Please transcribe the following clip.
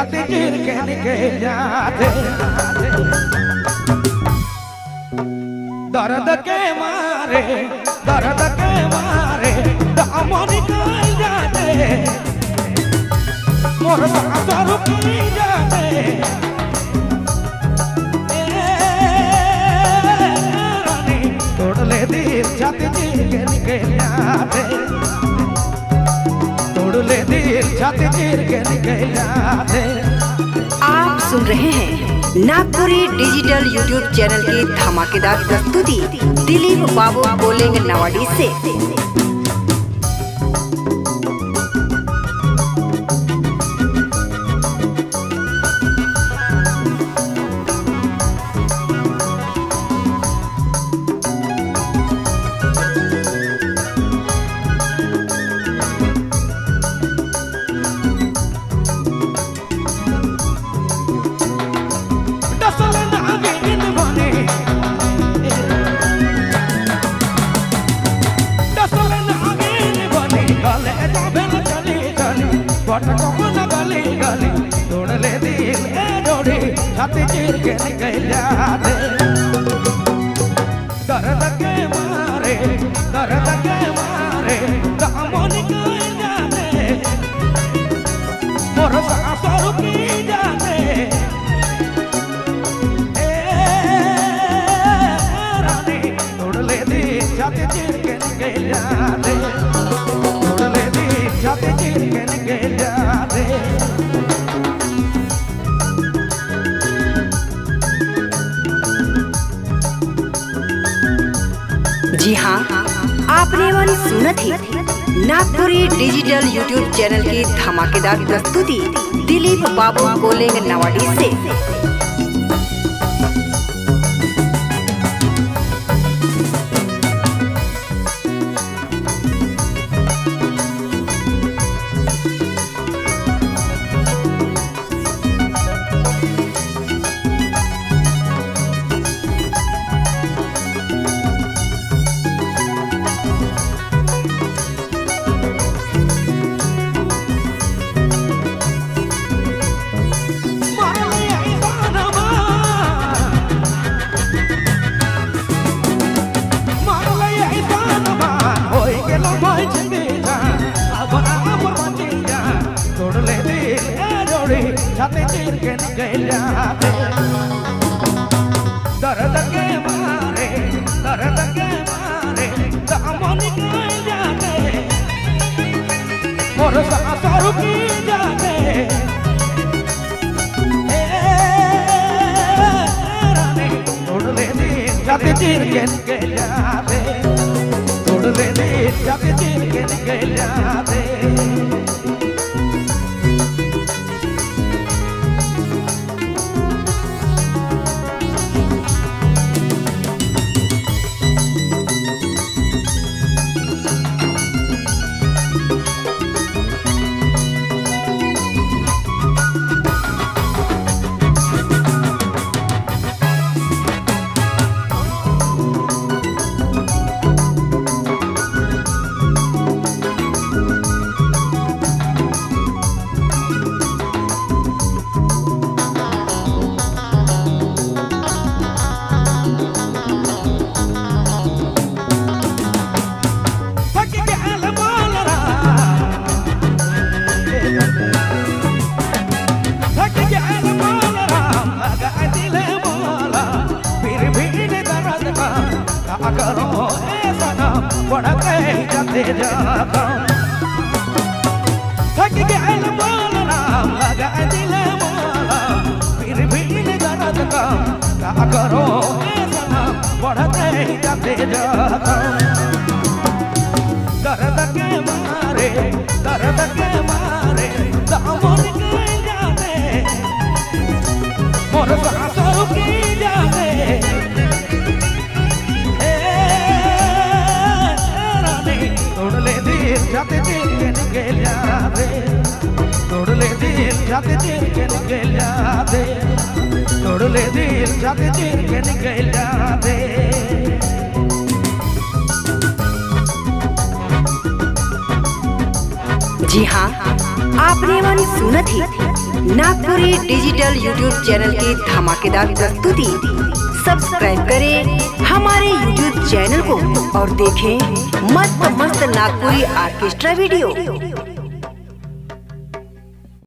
छाती चीर के निकल जाते दर्द के मारे दाम निकल जाते मोर सांस रुक जाते रानी तोड़ ले दिल छाती चीर के निकल जाते तोड़ ले दिल छाती चीर के निकल जाते। आप सुन रहे हैं नागपुरी डिजिटल यूट्यूब चैनल की धमाकेदार प्रस्तुति दिलीप बाबू बोलेंगे नवाडी से। गली गली तोड़ ले दिल ए डोरी छाती चीर के निकल जाते दर्द के मारे दाम निकल जाते मोर सांस रुक जाते रानी तोड़ ले दिल छाती चीर के निकल जाते तोड़ ले दिल छाती चीर के निकल जाते। जी हाँ, आपने वाली सुना थी नागपुरी डिजिटल यूट्यूब चैनल की धमाकेदार प्रस्तुति दिलीप बाबू बोलेंगे नवाडी से। छाती चीर के निकल जाते दर्द के मारे दाम निकल जाते मोर सांस रुक जाते रानी तोड़ ले दिल छाती चीर के निकल जाते तोड़ ले दिल छाती चीर के निकल जाते। करो ऐसा ना बड़ा कह जाते जाता थक गया बोलना लगा दिल मोला फिर भी दर्द का क्या करो ऐसा ना बड़ा कह जाते जाता दर्द के मारे दाम निकल जाते मोर सांस रुक जाते तोड़ ले दिल छाती चीर के निकल जाते तोड़ ले दिल छाती चीर के निकल जाते तोड़ ले दिल छाती चीर के निकल जाते। जी हाँ, आपने वाली सुना थी नागपुरी डिजिटल यूट्यूब चैनल की धमाकेदार प्रस्तुति। सब्सक्राइब करें हमारे यूट्यूब चैनल को और देखें मस्त मस्त नागपुरी ऑर्केस्ट्रा वीडियो।